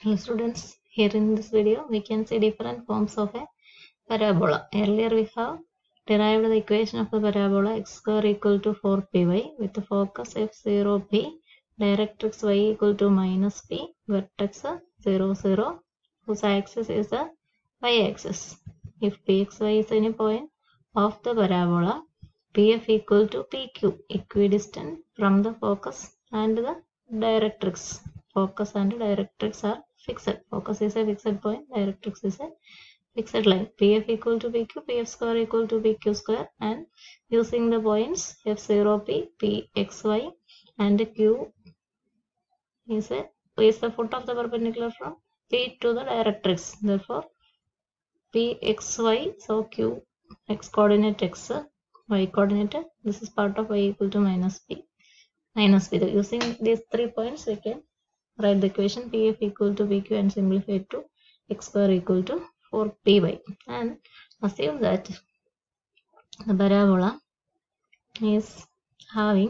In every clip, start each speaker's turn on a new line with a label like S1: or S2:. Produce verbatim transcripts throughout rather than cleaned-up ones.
S1: Hello students, here in this video we can see different forms of a parabola. Earlier we have derived the equation of the parabola x square equal to four p y with the focus f zero p, directrix y equal to minus p, vertex zero zero, whose axis is the y-axis. If pxy is any point of the parabola, pf equal to pq, equidistant from the focus and the directrix. Focus and directrix are fixed. Focus is a fixed point, directrix is a fixed line. Pf equal to pq, pf square equal to pq square, and using the points f zero p, pxy, and q is a is the foot of the perpendicular from p to the directrix. Therefore, pxy, so q, x coordinate x, y coordinate, this is part of y equal to minus p, minus p. Using these three points, we can write the equation pf equal to pq and simplify it to x square equal to four p y, and assume that the parabola is having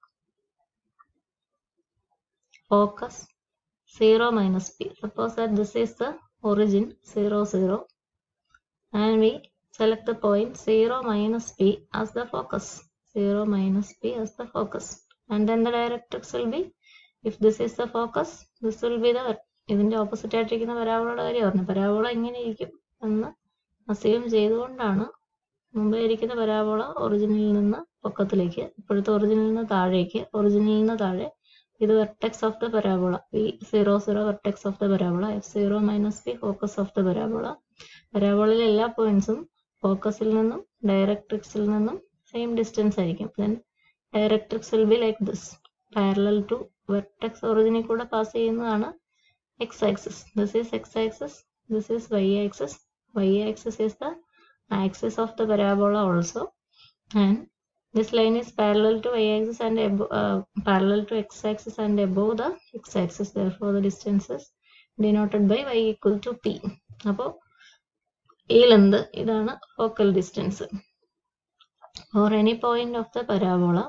S1: focus zero minus p. Suppose that this is the origin zero zero, and we select the point zero minus p as the focus, zero minus p as the focus, and then the directrix will be, if this is the focus, this will be the, ഇതിന്റെ opposite ആയിട്ടിരിക്കുന്ന പരാബോളയുടെ കാര്യം പറഞ്ഞു. Parabola ഇങ്ങനെ ഇരിക്കും എന്ന് assume ചെയ്തുകൊണ്ടാണ് മുമ്പേ ഇരിക്കുന്ന പരാബോള ഒറിജിനിൽ നിന്ന് പൊക്കത്തിലേക്ക്, ഇപ്പോഴത്തെ ഒറിജിനിൽ നിന്ന് താഴേക്ക്, ഒറിജിനിൽ നിന്ന് താഴെ, ഇത് vertex of the parabola, P zero zero vertex of the parabola, F zero minus P focus of the parabola. പരാബോളയിലെ എല്ലാ പോയിന്റ്സും ഫോക്കസിൽ നിന്നും ഡയറക്ട്രിക്സിൽ നിന്നും സെയിം ഡിസ്റ്റൻസ് ആയിരിക്കും. Then directrix will be like this, parallel to vertex ഒറിജിനിൽ കൂടെ പാസ് ചെയ്യുന്നതാണ് x-axis. This is x-axis, this is y-axis. Y-axis is the axis of the parabola also, and this line is parallel to y-axis and above, uh, parallel to x-axis and above the x-axis. Therefore, the distance is denoted by y equal to p. അപ്പോൾ ഈ length ഇതാണ് focal distance. For any point of the parabola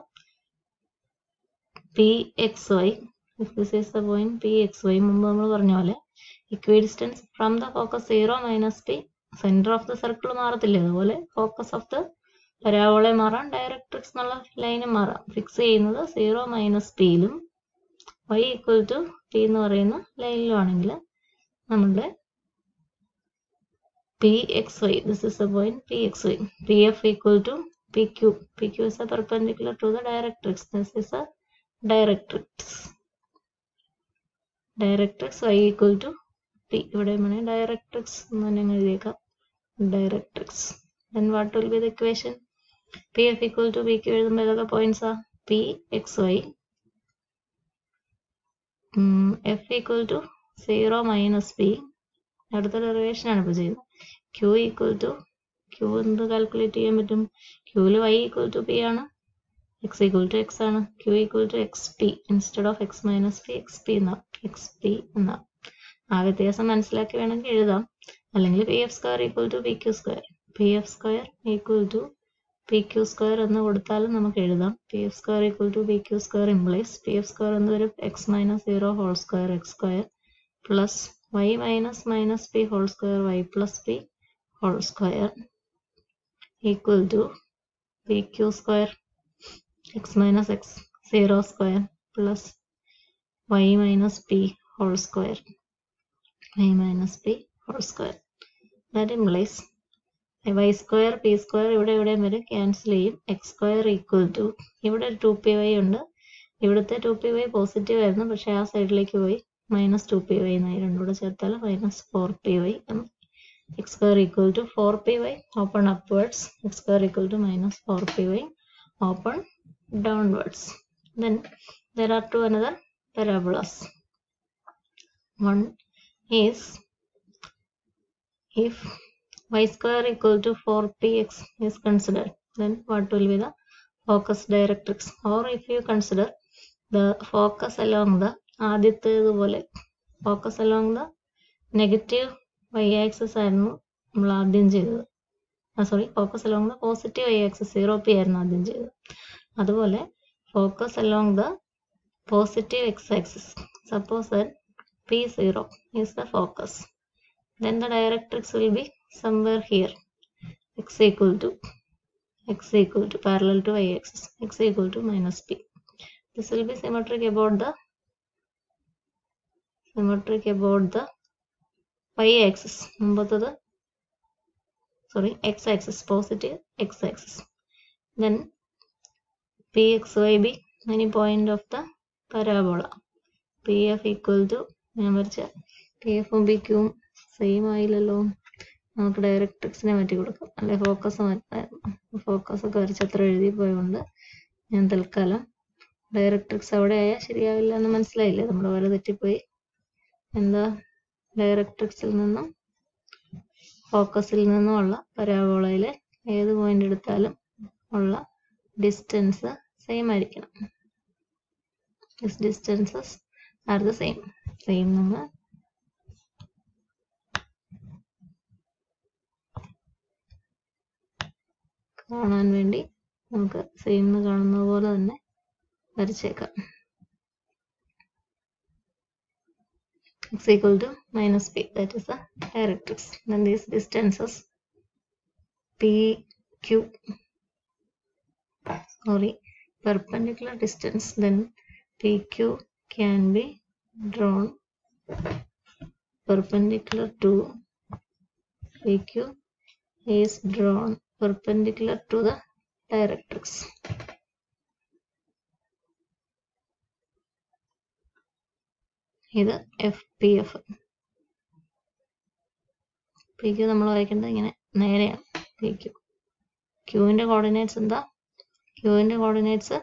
S1: pxy, if this is the point pxy, മുമ്പ് നമ്മൾ പറഞ്ഞ പോലെ equidistant from the focus zero minus p, center of the circle മാറത്തില്ല, അതുപോലെ focus of the parabola മാറാം, directrix എന്നുള്ള ലൈനും മാറാം. ഫിക്സ് ചെയ്യുന്നത് സീറോ മൈനസ് പിയിലും y ഈക്വൽ ടു പി എന്ന് പറയുന്ന ലൈനിലും ആണെങ്കിൽ നമ്മളുടെ pxy, this is the point pxy, pf equal to pq, pq is a perpendicular to the directrix, this is a directrix, directrix y equal to p. ഇവിടെ directrix എന്ന് തന്നെ എഴുതിയേക്കാം, directrix. Then what will be the equation? pf equal to pq എഴുതുമ്പോൾ ഏതൊക്കെ points ആ, pxy, f equal to zero minus p, അടുത്ത derivation ആണ് ഇപ്പോൾ ചെയ്യുന്നത്. q equal to, q എന്ത് കാൽക്കുലേറ്റ് ചെയ്യാൻ പറ്റും, qയിൽ y equal to p ആണ്, x equal to x ആണ്, q equal to xp instead of x minus p, xp എന്നാ, xp എന്നാ. ആ വ്യത്യാസം മനസ്സിലാക്കി വേണമെങ്കിൽ എഴുതാം, അല്ലെങ്കിൽ pf square equal to pq square, pf square equal to pq square എന്ന് കൊടുത്താലും നമുക്ക് എഴുതാം. pf square equal to pq square implies pf square എന്ന് വരും x minus zero whole square x square plus y minus minus p whole square y plus p whole square equal to pq square x minus x zero square plus y minus p whole square, y minus p whole square. That implies y square p square ഇവിടെ ഇവിടെ വരെ cancel ചെയ്യും, x square equal to, ഇവിടെ two P Y ഉണ്ട്, ഇവിടുത്തെ to P Y positive ആയിരുന്നു, പക്ഷെ ആ സൈഡിലേക്ക് പോയി മൈനസ് ടു പി വൈ എന്നായി, രണ്ടും കൂടെ ചേർത്താൽ minus four P Y. x square equal to four P Y, open upwards, x square equal to minus four P Y, open downwards. Then there are two another parabolas. One is if y square equal to four p x is considered, then what will be the focus directrix? Or if you consider the focus along the ആദ്യത്തേതുപോലെ focus along the negative y-axis ആയിരുന്നു നമ്മൾ ആദ്യം ചെയ്തത്, sorry focus along the positive y-axis zero P ആയിരുന്നു ആദ്യം ചെയ്തത്. അതുപോലെ focus along the positive x-axis. Suppose that P zero is the focus. Then the directrix will be somewhere here. X equal to x equal to parallel to y-axis. X equal to minus P. This will be symmetric about the symmetric about the y-axis. Sorry, x-axis, positive x-axis. Then P X Y be any point of the parabola. P F equal to P F ഉം P Q ഉം same ആയില്ലല്ലോ. നമുക്ക് ഡയറക്ട്രിക്സിനെ മാറ്റി കൊടുക്കാം, അല്ലെ focus മാറ്റായിരുന്നു. Focus ഒക്കെ വരച്ച് അത്ര എഴുതി പോയതുകൊണ്ട് ഞാൻ തൽക്കാലം ഡയറക്ട്രിക്സ് അവിടെ ആയാൽ ശരിയാവില്ല എന്ന് മനസ്സിലായില്ലേ, നമ്മുടെ വരെ തെറ്റിപ്പോയി. എന്താ ഡയറക്ട്രിക്സിൽ നിന്നും ഫോക്കസിൽ നിന്നുമുള്ള പരാബോളയിലെ ഏത് പോയിന്റ് എടുത്താലും ഉള്ള ഡിസ്റ്റൻസ് സെയിം ആയിരിക്കണം. These distances are the same. Same നമ്മൾ കാണാൻ വേണ്ടി നമുക്ക് സെയിം കാണുന്നത് പോലെ തന്നെ വരച്ചേക്കാം. X equal to minus P, that is the directrix. Then these distances P Q, sorry, perpendicular distance, then P Q can be drawn perpendicular to P Q is drawn perpendicular to the directrix. ഇത് F P F. P Q നമ്മൾ വരയ്ക്കേണ്ടത് ഇങ്ങനെ നേരെയാണ്. P Q Qന്റെ coordinates എന്താ? Qന്റെ coordinates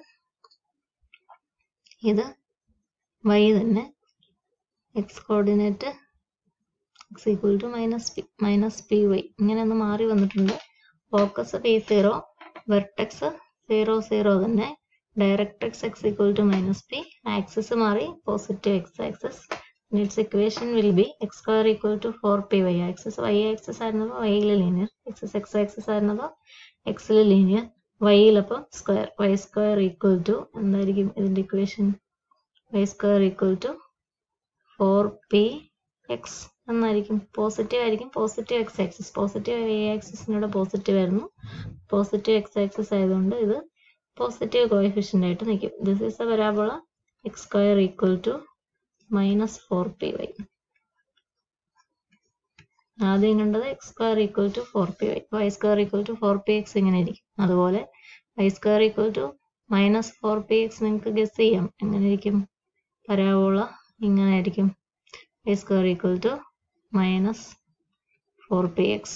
S1: ഇത് y തന്നെ. X coordinate x equal to minus p minus py ഇങ്ങനെ ഒന്ന് മാറി വന്നിട്ടുണ്ട്. Focus P zero, vertex zero zero തന്നെ. Directrix x equal to minus p, axis മാറി positive x axis. its equation will be x square equal to four p y. Axis y axis ആയിരുന്നപ്പോൾ y യിലെ linear, x x axis ആയിരുന്നപ്പോൾ x ലെ linear, y യിലപ്പോൾ square. y square equal to എന്തായിരിക്കും ഇതിന്റെ equation? y square equal to four P X എന്നായിരിക്കും. Positive ആയിരിക്കും, positive X axis. Positive y ആക്സിസിനോട് പോസിറ്റീവ് ആയിരുന്നു, പോസിറ്റീവ് എക്സ് ആക്സിസ് ആയതുകൊണ്ട് ഇത് പോസിറ്റീവ് കോഎഫിഷ്യന്റ് ആയിട്ട് നിൽക്കും. This is a parabola X square equal to minus four P Y. ആദ്യം കണ്ടത് X square equal to four P Y, Y square equal to four P X ഇങ്ങനെ ഇരിക്കും. അതുപോലെ Y square equal to minus four P X നിങ്ങൾക്ക് guess ചെയ്യാം എങ്ങനെ ഇരിക്കും. Parabola ഇങ്ങനെ ആയിരിക്കും. Y square equal to minus four P X.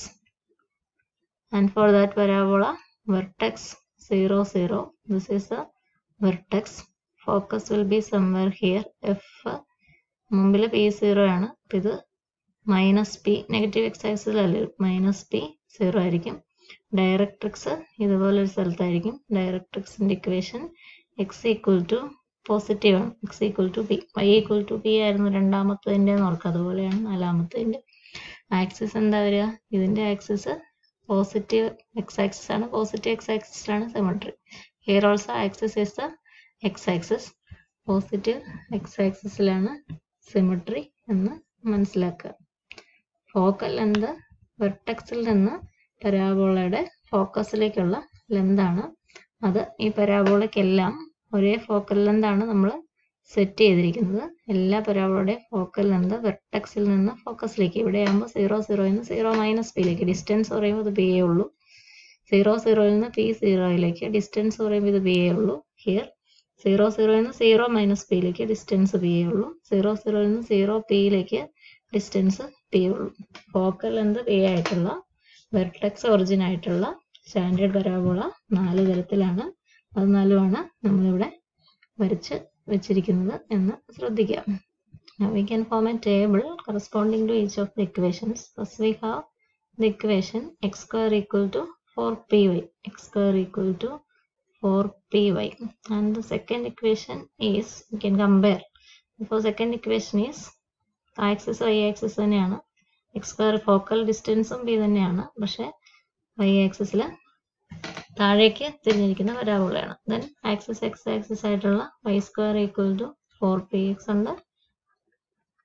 S1: And for that parabola vertex zero zero, this is the vertex. Focus will be somewhere here. F മുമ്പിൽ P zero ആണ്, ഇത് minus P, negative X ആക്സിലല്ലേ, minus P zero ആയിരിക്കും. Directrix ഇതുപോലെ ഒരു സ്ഥലത്തായിരിക്കും. ഡയറക്ട്രിക്സിന്റെ equation X equal to positive ആണ്, X equal to P. Y equal to P ആയിരുന്നു രണ്ടാമത്തതിൻ്റെ ഓർക്കുക, അതുപോലെയാണ് നാലാമത്തതിൻ്റെ. ആക്സിസ് എന്താ വരിക? ഇതിന്റെ ആക്സിസ് പോസിറ്റീവ് എക്സ് ആക്സിസ് ആണ്, പോസിറ്റീവ് എക്സ് ആക്സിസിലാണ് symmetry. Here also axis is the X axis, positive X ആക്സിസിലാണ് സിമെട്രി എന്ന് മനസ്സിലാക്കുക. ഫോക്കൽ ലെന്ത് വെർട്ടെക്സിൽ നിന്ന് പരാബോളയുടെ ഫോക്കസിലേക്കുള്ള ലെന്താണ്. അത് ഈ പരാബോളയ്ക്കെല്ലാം ഒരേ ഫോക്കൽ ലെന്താണ് നമ്മൾ സെറ്റ് ചെയ്തിരിക്കുന്നത്. എല്ലാ പരാബോളയുടെ ഫോക്കൽ ലെന്ത് വെർട്ടെക്സിൽ നിന്ന് ഫോക്കസിലേക്ക്. ഇവിടെ ആകുമ്പോൾ സീറോ സീറോയിൽ നിന്ന് സീറോ മൈനസ് പിയിലേക്ക്, ഡിസ്റ്റൻസ് പറയുമ്പോൾ ഇത് പി എ ഉള്ളൂ. സീറോ സീറോയിൽ നിന്ന് പി സീറോയിലേക്ക് ഡിസ്റ്റൻസ് പറയുമ്പോൾ ഇത് പി എ ഉള്ളൂ. ഹിയർ സീറോ സീറോയിൽ നിന്ന് സീറോ മൈനസ് പിയിലേക്ക് ഡിസ്റ്റൻസ് പി എ ഉള്ളൂ. സീറോ സീറോയിൽ നിന്ന് സീറോ പിയിലേക്ക് ഡിസ്റ്റൻസ് പി ഉള്ളൂ. ഫോക്കൽ ലെന്ത് പി ആയിട്ടുള്ള വെർട്ടെക്സ് ഒറിജിൻ ആയിട്ടുള്ള സ്റ്റാൻഡേർഡ് പരാബോള നാല് തരത്തിലാണ്. അത് നാലുമാണ് നമ്മളിവിടെ വരച്ച് വെച്ചിരിക്കുന്നത് എന്ന് ശ്രദ്ധിക്കുക. Now we can form a table corresponding to each of the equations. First we have the equation x square equal to four p y, x square equal to four p y, and the second equation is, we can compare. For second equation is axis y axis തന്നെയാണ്, x square focal distance ഉം p തന്നെയാണ്, പക്ഷെ y axis ല് താഴേക്ക് തിരിഞ്ഞിരിക്കുന്ന പരാബോളയാണ്. Then axis X axis ആയിട്ടുള്ള Y square equal to four P X ഉണ്ട്,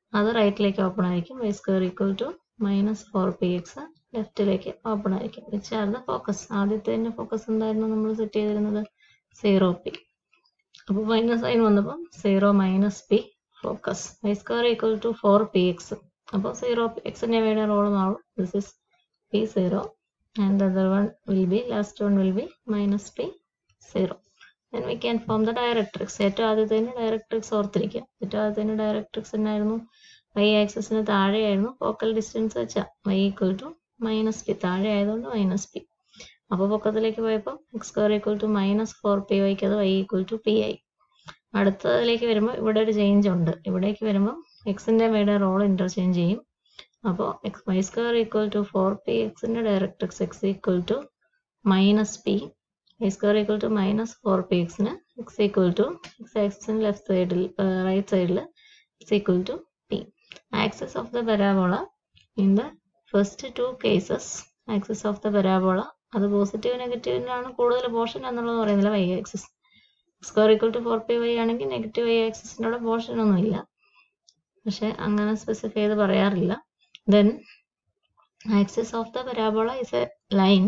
S1: അത് റൈറ്റിലേക്ക് ഓപ്പൺ ആയിരിക്കും. Y square equal to minus four P X ലെഫ്റ്റിലേക്ക് ഓപ്പൺ ആയിരിക്കും. Which are the focus. ആദ്യത്തെ ഫോക്കസ് എന്തായിരുന്നു നമ്മൾ സെറ്റ് ചെയ്തിരുന്നത്? Zero P. അപ്പോൾ മൈനസ് സൈൻ വന്നപ്പോൾ zero minus P focus. Y square equal to four P X. അപ്പോൾ സീറോ പി എക്സിൻ്റെ വേണ്ട റോള് മാറും. This is P zero and the other one will be last one will be minus P zero. then we can form the directrix. ഏറ്റവും ആദ്യത്തേന് directrix ഓർത്തിരിക്കുക. ഏറ്റവും ആദ്യത്തേന് directrix എന്നായിരുന്നു? വൈ ആക്സിസിന് താഴെയായിരുന്നു ഫോക്കൽ ഡിസ്റ്റൻസ് വെച്ചാൽ y equal to minus p. താഴെ ആയതുകൊണ്ട് മൈനസ് പി. അപ്പോൾ പൊക്കത്തിലേക്ക് പോയപ്പോൾ x square equal to minus four p വൈക്ക് അത് വൈ ഈക്വൽ ടു പി ആയി. അടുത്തതിലേക്ക് വരുമ്പോൾ ഇവിടെ ഒരു ചേഞ്ച് ഉണ്ട്. ഇവിടേക്ക് വരുമ്പോൾ എക്സിൻ്റെ മേടെ റോൾ ഇൻ്റർചേഞ്ച് ചെയ്യും. അപ്പോൾ x y square equal to four p എക്സിൻ്റെ directrix x equal to minus p. y square equal to minus four p x ന് x equal to x axis in left side right side x equal to p. Axis of the parabola in the first two cases axis of the parabola അത് positive നെഗറ്റീവിനാണ് കൂടുതൽ portion എന്നുള്ളത് പറയുന്നില്ല. y axis square equal to four p y ആണെങ്കിൽ negative y ആക്സിസിനുള്ള portion ഒന്നുമില്ല. പക്ഷെ അങ്ങനെ സ്പെസിഫൈ ചെയ്ത് പറയാറില്ല. then axis of the parabola is a line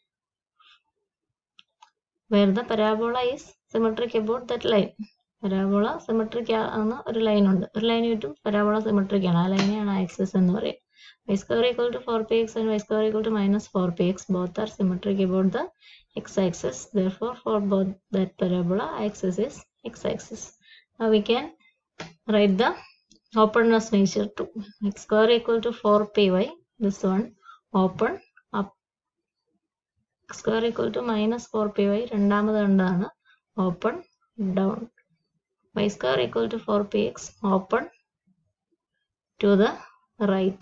S1: where the parabola is symmetric about that line. Parabola symmetric ആണ് ഒരു ലൈൻ ഉണ്ട്. ഒരു ലൈൻ കിട്ടും parabola symmetric ആണ്. ആ ലൈനെയാണ് ആക്സിസ് എന്ന് പറയുക. y square equal to four p x and y square equal to minus four p x both are symmetric about the x axis. Therefore for both that parabola axis is x axis. Now we can write the openness nature too. X square equal to four p y, this one open up. X square equal to minus four p y രണ്ടാമത് കണ്ടതാണ് open down. y square equal to four p x open to the right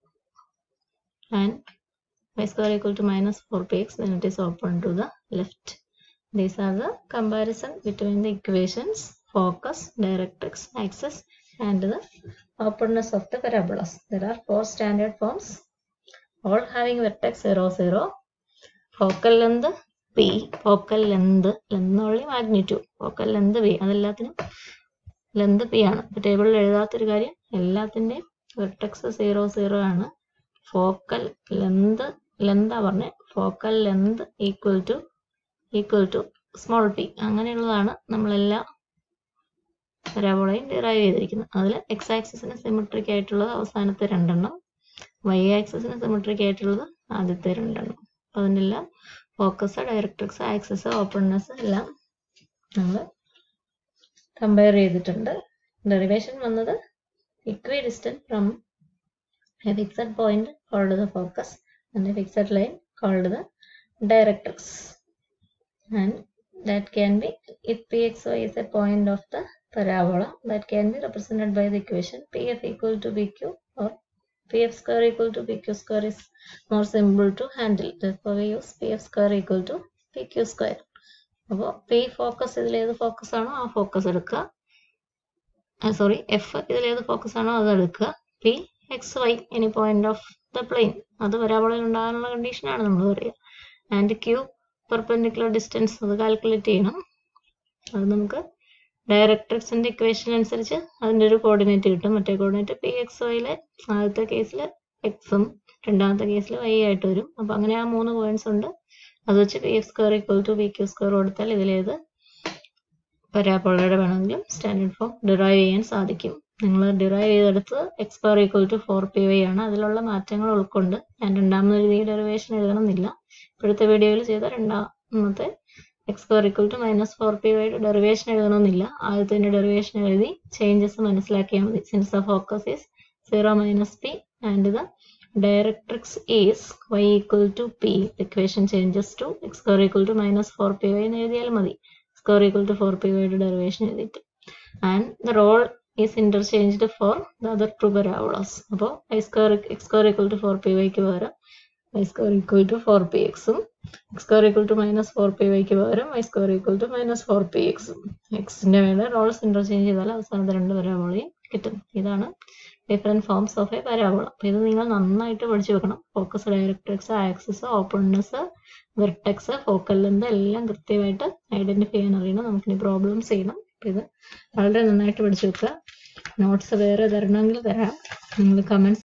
S1: and y square equal to minus four p x then it is open to the left. These are the comparison between the equations, focus, directrix, axis and the openness of the parabolas. There are four standard forms all having vertex zero zero. Focal length p, focal length length ഉള്ള magnitude, focal length p, അതെല്ലാത്തിനും length p ആണ്. ഇപ്പോൾ ടേബിളിൽ എഴുതാത്തൊരു കാര്യം, എല്ലാത്തിൻ്റെയും vertex zero zero ആണ്. Focal length ലെന്താ പറഞ്ഞത്? Focal length equal to equal to small p. അങ്ങനെയുള്ളതാണ് നമ്മളെല്ലാ പരാബോളയും ഡിറൈവ് ചെയ്തിരിക്കുന്നത്. അതിൽ എക്സ് ആക്സിസിന് സിമെട്രിക് ആയിട്ടുള്ളത് അവസാനത്തെ രണ്ടെണ്ണം, വൈ ആക്സിസിന് സിമെട്രിക് ആയിട്ടുള്ളത് ആദ്യത്തെ രണ്ടെണ്ണം. അതിനെല്ലാം ഫോക്കസ്, ഡയറക്ട്രിക്സ്, ആക്സിസ്, ഓപ്പൺനെസ് എല്ലാം നമ്മൾ കമ്പയർ ചെയ്തിട്ടുണ്ട്. ഡെറിവേഷൻ വന്നത് equidistant from a fixed point called the focus and a fixed line called the directrix. And that can be, if pxy is a point of the parabola, that can be represented by the equation pf equal to pq or pf square equal to pq square is more simple to handle. Therefore we use pf square equal to pq square. അപ്പോൾ p focus ഇതിലേത് focus ആണോ ആ focus എടുക്കുക. Sorry F ഇതിലേത് focus ആണോ അത് എടുക്കുക. P x y any point of the plane, അത് പരാബോളയിൽ ഉണ്ടാകാനുള്ള കണ്ടീഷനാണ് നമ്മൾ പറയുക. ആൻഡ് ക്യൂ പെർപെൻഡിക്കുലർ ഡിസ്റ്റൻസ് അത് കാൽക്കുലേറ്റ് ചെയ്യണം. അത് നമുക്ക് ഡയറക്ട്രിക്സിന്റെ ഇക്വേഷൻ അനുസരിച്ച് അതിൻ്റെ ഒരു കോർഡിനേറ്റ് കിട്ടും. മറ്റേ കോർഡിനേറ്റ് പി എക്സ് വൈയിലെ ആദ്യത്തെ കേസിൽ എക്സും രണ്ടാമത്തെ കേസിൽ വൈ ആയിട്ട് വരും. അപ്പം അങ്ങനെ ആ മൂന്ന് പോയിന്റ്സ് ഉണ്ട്. അത് വെച്ച് p f square equal to p q square കൊടുത്താൽ ഇതിലേത് പരാബോളയുടെ വേണമെങ്കിലും സ്റ്റാൻഡേർഡ് ഫോം ഡിറൈവ് ചെയ്യാൻ സാധിക്കും. നിങ്ങൾ ഡിറൈവ് ചെയ്തെടുത്ത് x square equal to four P y ആണ്. അതിലുള്ള മാറ്റങ്ങൾ ഉൾക്കൊണ്ട് ഞാൻ രണ്ടാമത് എഴുതിയ ഡെറിവേഷൻ എഴുതണമെന്നില്ല. ഇപ്പോഴത്തെ വീഡിയോയിൽ ചെയ്ത രണ്ടാമത്തെ x square equal to minus four p വൈയുടെ ഡെറിവേഷൻ എഴുതണമെന്നില്ല. ആദ്യത്തെ ഡെറിവേഷൻ എഴുതി ചേഞ്ചസ് മനസ്സിലാക്കിയാൽ മതി. Since the focus is zero minus p and the directrix is y equal to p, equation changes to x square equal to minus four p y എന്ന് എഴുതിയാൽ മതി. square equal to four p y യുടെ derivation എഴുതിയിട്ട്. and the role is interchanged for the other two parabolas. അപ്പോൾ y square x square equal to four p y ക്ക് പകരം y square equal to four p x ഉം x square equal to minus four p y ക്ക് പകരം y square equal to minus four p x ഉം എക്സിന്റെ മേലെ Rolls interchange ചെയ്താൽ അവസാനത്തെ രണ്ട് പരാബോളയും കിട്ടും. ഇതാണ് different forms of a parabola. അപ്പൊ ഇത് നിങ്ങൾ നന്നായിട്ട് പഠിച്ചു വെക്കണം. Focus, directrix, axis, openness, vertex, focal length എല്ലാം കൃത്യമായിട്ട് ഐഡന്റിഫൈ ചെയ്യാൻ അറിയണം. നമുക്കിനി പ്രോബ്ലംസ് ചെയ്യണം. അപ്പൊ ഇത് വളരെ നന്നായിട്ട് പഠിച്ചു വെക്കുക. നോട്ട്സ് വേറെ തരണമെങ്കിൽ തരാം. നിങ്ങൾ കമൻസ്